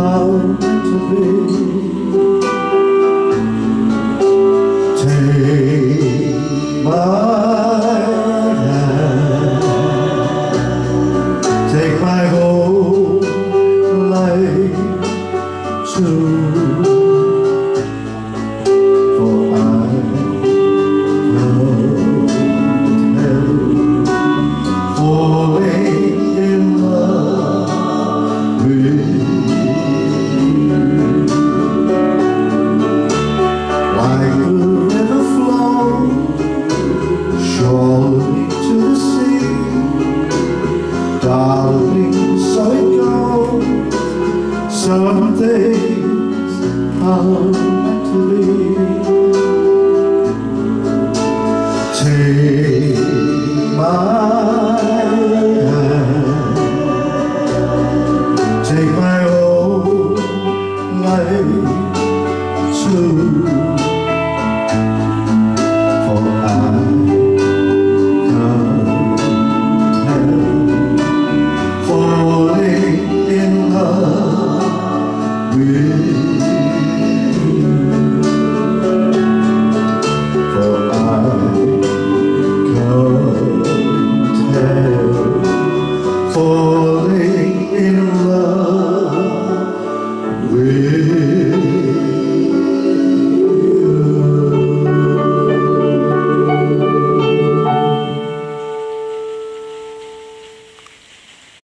how meant to be. Take my hand, take my whole life too, for I can't help falling in love with you. Like the river flows surely to the sea, darling, so it goes. Some days are meant to be. Take my